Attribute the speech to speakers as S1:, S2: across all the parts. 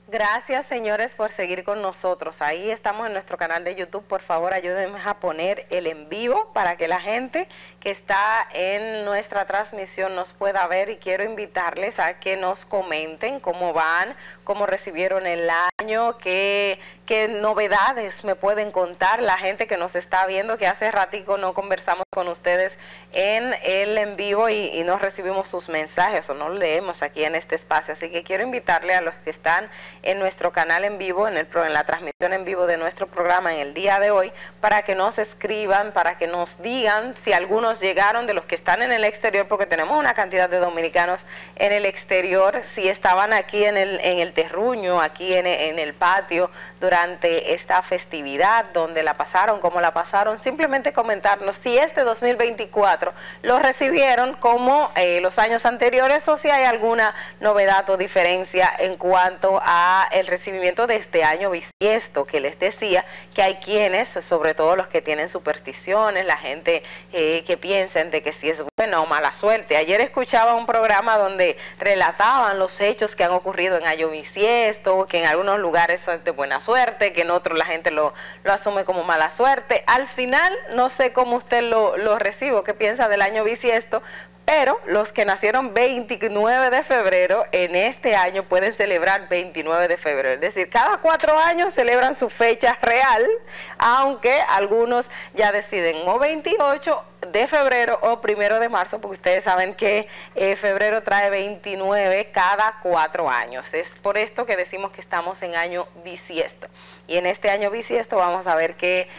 S1: Gracias, señores, por seguir con nosotros. Ahí estamos en nuestro canal de YouTube. Por favor, ayúdenme a poner el en vivo para que la gente que está en nuestra transmisión nos pueda ver, y quiero invitarles a que nos comenten cómo van, cómo recibieron el año, qué novedades me pueden contar la gente que nos está viendo, que hace ratico no conversamos con ustedes en el en vivo y no recibimos sus mensajes o no leemos aquí en este espacio. Así que quiero invitarle a los que están en nuestro canal en vivo, en la transmisión en vivo de nuestro programa en el día de hoy, para que nos escriban, para que nos digan si algunos llegaron de los que están en el exterior, porque tenemos una cantidad de dominicanos en el exterior, si estaban aquí en el terruño, aquí en el patio durante esta festividad, donde la pasaron, cómo la pasaron. Simplemente comentarnos si este 2024 lo recibieron como los años anteriores, o si hay alguna novedad o diferencia en cuanto a el recibimiento de este año bisiesto, que les decía que hay quienes, sobre todo los que tienen supersticiones, la gente que piensan de que si es buena o mala suerte. Ayer escuchaba un programa donde relataban los hechos que han ocurrido en año bisiesto, que en algunos lugares son de buena suerte, que en otros la gente lo asume como mala suerte. Al final, no sé cómo usted lo recibe, qué piensa del año bisiesto, pero los que nacieron 29 de febrero en este año pueden celebrar 29 de febrero. Es decir, cada 4 años celebran su fecha real, aunque algunos ya deciden o 28 de febrero o 1 de marzo, porque ustedes saben que febrero trae 29 cada 4 años. Es por esto que decimos que estamos en año bisiesto. Y en este año bisiesto vamos a ver qué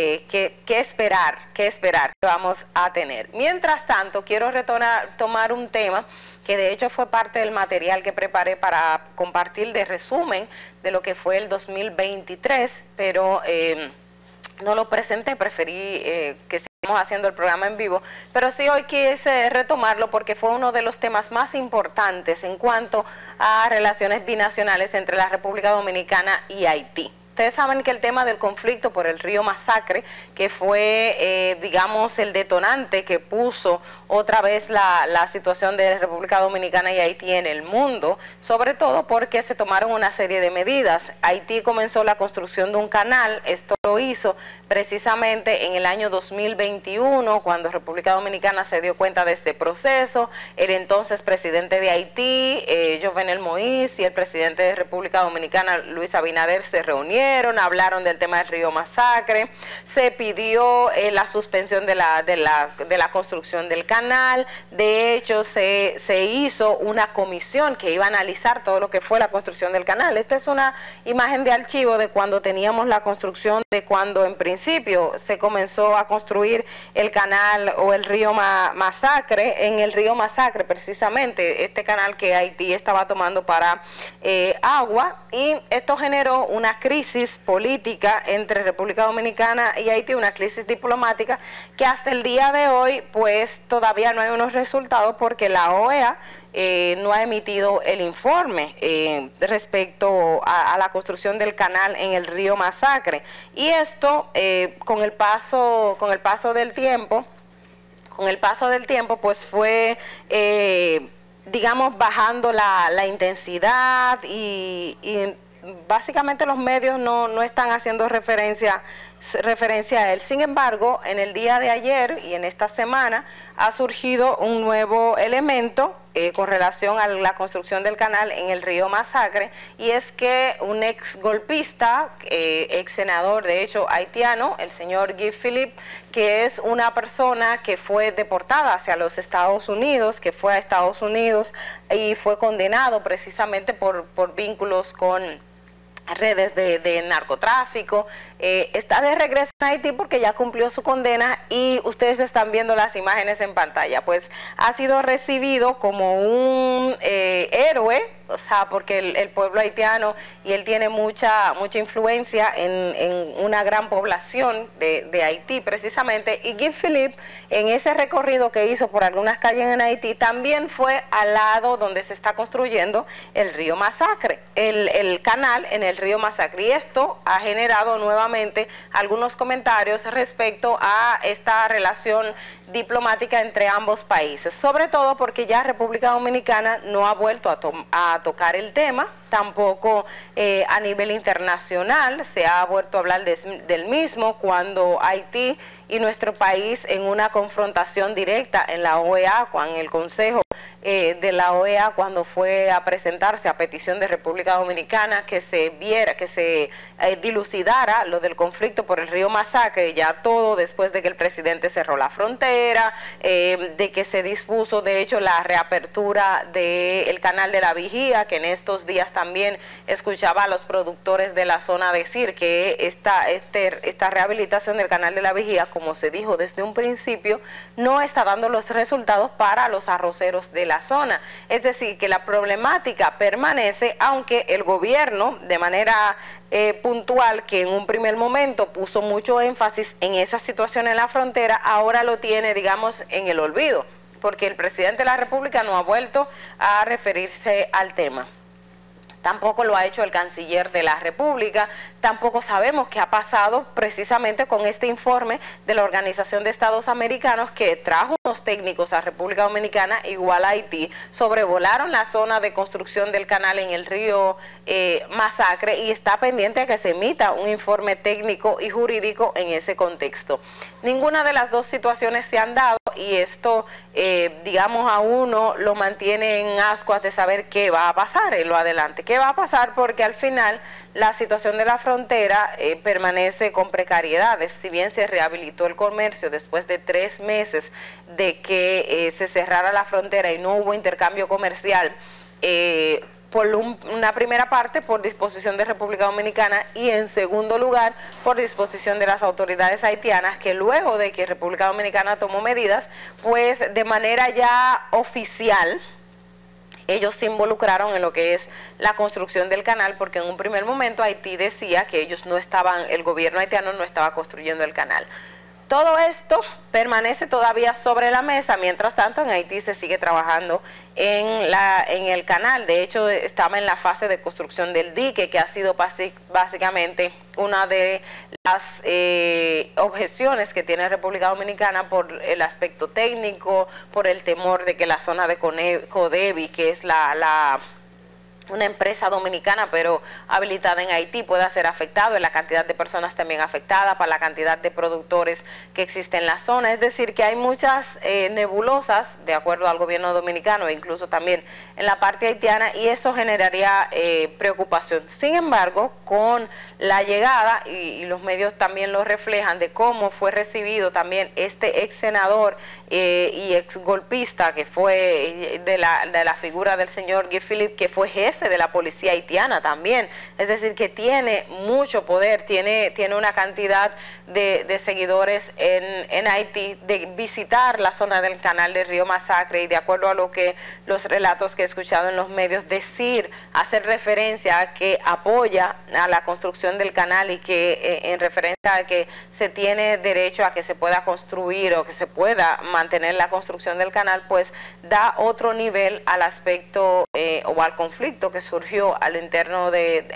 S1: esperar vamos a tener. Mientras tanto, quiero tomar un tema que de hecho fue parte del material que preparé para compartir de resumen de lo que fue el 2023, pero no lo presenté, preferí que sigamos haciendo el programa en vivo, pero sí hoy quise retomarlo porque fue uno de los temas más importantes en cuanto a relaciones binacionales entre la República Dominicana y Haití. Ustedes saben que el tema del conflicto por el río Masacre, que fue, digamos, el detonante que puso otra vez la situación de República Dominicana y Haití en el mundo, sobre todo porque se tomaron una serie de medidas. Haití comenzó la construcción de un canal, esto lo hizo precisamente en el año 2021, cuando República Dominicana se dio cuenta de este proceso. El entonces presidente de Haití, Jovenel Moïse, y el presidente de República Dominicana, Luis Abinader, se reunieron, hablaron del tema del río Masacre, se pidió la suspensión de la construcción del canal. De hecho, se hizo una comisión que iba a analizar todo lo que fue la construcción del canal. Esta es una imagen de archivo de cuando teníamos la construcción, de cuando en principio se comenzó a construir el canal o el río Masacre. En el río Masacre, precisamente, este canal que Haití estaba tomando para agua, y esto generó una crisis política entre República Dominicana y Haití, una crisis diplomática que hasta el día de hoy pues todavía no hay unos resultados, porque la OEA no ha emitido el informe respecto a la construcción del canal en el río Masacre. Y esto con el paso del tiempo, pues fue digamos bajando la intensidad, y básicamente los medios no están haciendo referencia a él. Sin embargo, en el día de ayer y en esta semana ha surgido un nuevo elemento con relación a la construcción del canal en el río Masacre, y es que un ex golpista, ex senador de hecho haitiano, el señor Guy Philippe, que es una persona que fue deportada hacia los Estados Unidos, que fue a Estados Unidos y fue condenado precisamente por vínculos con redes de narcotráfico, está de regreso en Haití porque ya cumplió su condena, y ustedes están viendo las imágenes en pantalla. Pues ha sido recibido como un héroe, o sea, porque el pueblo haitiano, y él tiene mucha influencia en una gran población de Haití precisamente, y Guy Philippe, en ese recorrido que hizo por algunas calles en Haití, también fue al lado donde se está construyendo el río Masacre, el canal en el río Masacre, y esto ha generado nuevamente algunos comentarios respecto a esta relación diplomática entre ambos países, sobre todo porque ya República Dominicana no ha vuelto a a tocar el tema, tampoco a nivel internacional se ha vuelto a hablar del mismo, cuando Haití y nuestro país en una confrontación directa en la OEA, en el Consejo de la OEA, cuando fue a presentarse a petición de República Dominicana que se dilucidara lo del conflicto por el río Masacre, ya todo después de que el presidente cerró la frontera, de que se dispuso de hecho la reapertura del canal de la Vigía, que en estos días también escuchaba a los productores de la zona decir que esta rehabilitación del canal de la Vigía, como se dijo desde un principio, no está dando los resultados para los arroceros de la zona. Es decir, que la problemática permanece, aunque el gobierno de manera puntual, que en un primer momento puso mucho énfasis en esa situación en la frontera, ahora lo tiene, digamos, en el olvido, porque el presidente de la República no ha vuelto a referirse al tema. Tampoco lo ha hecho el canciller de la República, tampoco sabemos qué ha pasado precisamente con este informe de la Organización de Estados Americanos que trajo unos técnicos a República Dominicana, igual a Haití, sobrevolaron la zona de construcción del canal en el río Masacre, y está pendiente a que se emita un informe técnico y jurídico en ese contexto. Ninguna de las dos situaciones se han dado, y esto, digamos, a uno lo mantiene en ascuas de saber qué va a pasar en lo adelante. ¿Qué va a pasar? Porque al final la situación de la frontera permanece con precariedades. Si bien se rehabilitó el comercio después de 3 meses de que se cerrara la frontera y no hubo intercambio comercial, por una primera parte por disposición de República Dominicana, y en segundo lugar por disposición de las autoridades haitianas, que luego de que República Dominicana tomó medidas, pues de manera ya oficial ellos se involucraron en lo que es la construcción del canal, porque en un primer momento Haití decía que ellos no estaban, el gobierno haitiano no estaba construyendo el canal. Todo esto permanece todavía sobre la mesa. Mientras tanto, en Haití se sigue trabajando en el canal. De hecho, estaba en la fase de construcción del dique, que ha sido básicamente una de las objeciones que tiene República Dominicana por el aspecto técnico, por el temor de que la zona de Codevi, que es una empresa dominicana pero habilitada en Haití, pueda ser afectado, en la cantidad de personas también afectadas, para la cantidad de productores que existen en la zona. Es decir, que hay muchas nebulosas de acuerdo al gobierno dominicano e incluso también en la parte haitiana, y eso generaría preocupación. Sin embargo, con la llegada, y los medios también lo reflejan, de cómo fue recibido también este ex senador y ex golpista, que fue de la figura del señor Guy Philippe, que fue jefe de la policía haitiana también, es decir, que tiene mucho poder, tiene una cantidad de seguidores en Haití, de visitar la zona del canal del río Masacre, y de acuerdo a lo que los relatos que he escuchado en los medios, hacer referencia a que apoya a la construcción del canal, y que en referencia a que se tiene derecho a que se pueda construir o que se pueda mantener la construcción del canal, pues da otro nivel al aspecto o al conflicto que surgió al interno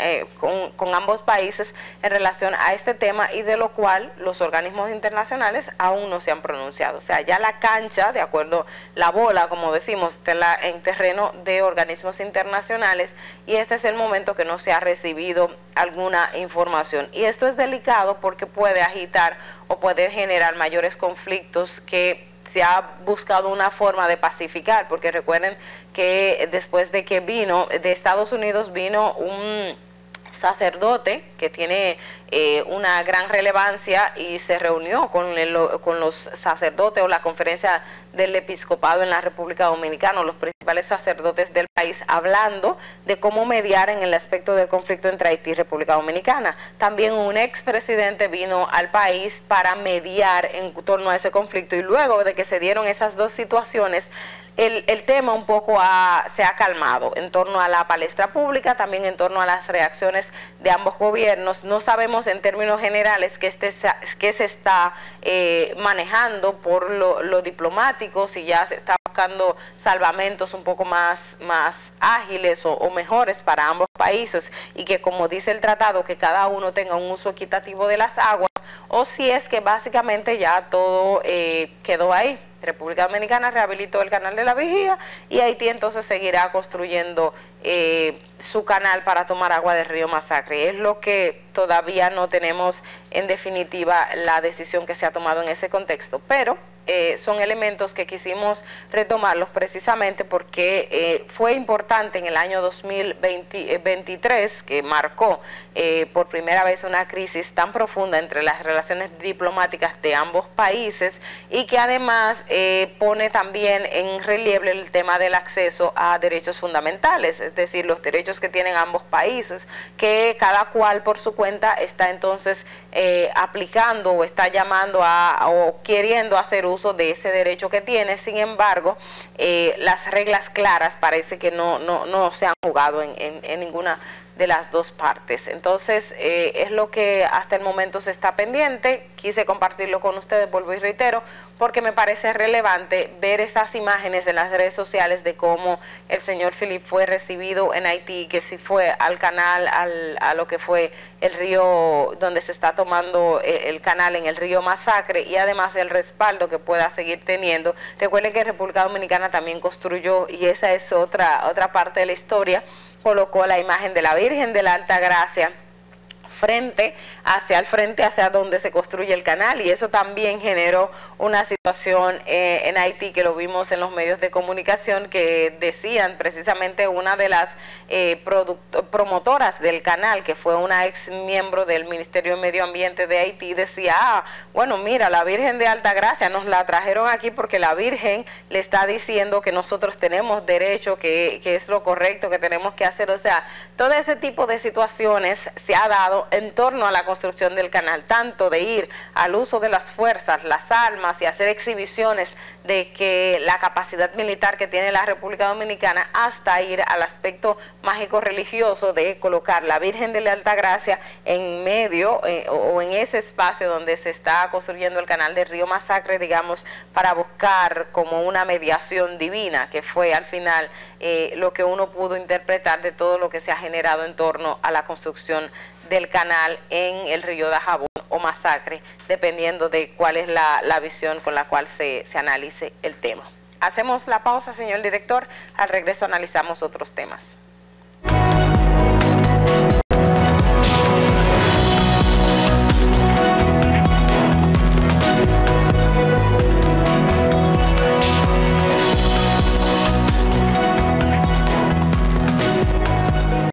S1: con ambos países en relación a este tema, y de lo cual los organismos internacionales aún no se han pronunciado. O sea, ya la cancha, de acuerdo, la bola, como decimos, está en terreno de organismos internacionales, y este es el momento que no se ha recibido alguna información. Y esto es delicado porque puede agitar o puede generar mayores conflictos que se ha buscado una forma de pacificar, porque recuerden que después de que de Estados Unidos vino un sacerdote que tiene una gran relevancia, y se reunió con los sacerdotes o la conferencia del episcopado en la República Dominicana, los principales sacerdotes del país, hablando de cómo mediar en el aspecto del conflicto entre Haití y República Dominicana. También un expresidente vino al país para mediar en torno a ese conflicto, y luego de que se dieron esas dos situaciones, el tema un poco se ha calmado en torno a la palestra pública, también en torno a las reacciones de ambos gobiernos. No sabemos en términos generales qué se está manejando por lo diplomático, si ya se está buscando salvamentos un poco más ágiles o mejores para ambos países, y que, como dice el tratado, que cada uno tenga un uso equitativo de las aguas, o si es que básicamente ya todo quedó ahí. República Dominicana rehabilitó el canal de la Vigía y Haití entonces seguirá construyendo su canal para tomar agua del río Masacre. Es lo que todavía no tenemos en definitiva la decisión que se ha tomado en ese contexto, pero son elementos que quisimos retomarlos precisamente porque fue importante en el año 2023 que marcó por primera vez una crisis tan profunda entre las relaciones diplomáticas de ambos países y que además pone también en relieve el tema del acceso a derechos fundamentales, es decir, los derechos que tienen ambos países, que cada cual por su cuenta está entonces aplicando o está llamando o queriendo hacer uso de ese derecho que tiene. Sin embargo, las reglas claras parece que no se han jugado en ninguna de las dos partes. Entonces, es lo que hasta el momento se está pendiente. Quise compartirlo con ustedes, vuelvo y reitero, porque me parece relevante ver esas imágenes en las redes sociales de cómo el señor Philip fue recibido en Haití, que si fue al canal, a lo que fue el río donde se está tomando el canal en el río Masacre, y además el respaldo que pueda seguir teniendo. Recuerden que República Dominicana también construyó, y esa es otra parte de la historia, colocó la imagen de la Virgen de la Altagracia frente hacia donde se construye el canal, y eso también generó una situación en Haití que lo vimos en los medios de comunicación, que decían precisamente una de las promotoras del canal, que fue una ex miembro del Ministerio de Medio Ambiente de Haití, decía, bueno, mira, la Virgen de Altagracia nos la trajeron aquí porque la Virgen le está diciendo que nosotros tenemos derecho, que es lo correcto, que tenemos que hacer. O sea, todo ese tipo de situaciones se ha dado en torno a la construcción del canal, tanto de ir al uso de las fuerzas, las armas y hacer exhibiciones de que la capacidad militar que tiene la República Dominicana, hasta ir al aspecto mágico religioso de colocar la Virgen de la Altagracia en medio o en ese espacio donde se está construyendo el canal del río Masacre, digamos, para buscar como una mediación divina, que fue al final lo que uno pudo interpretar de todo lo que se ha generado en torno a la construcción del canal en el río Dajabón o Masacre, dependiendo de cuál es la visión con la cual se analice el tema. Hacemos la pausa, señor director. Al regreso analizamos otros temas.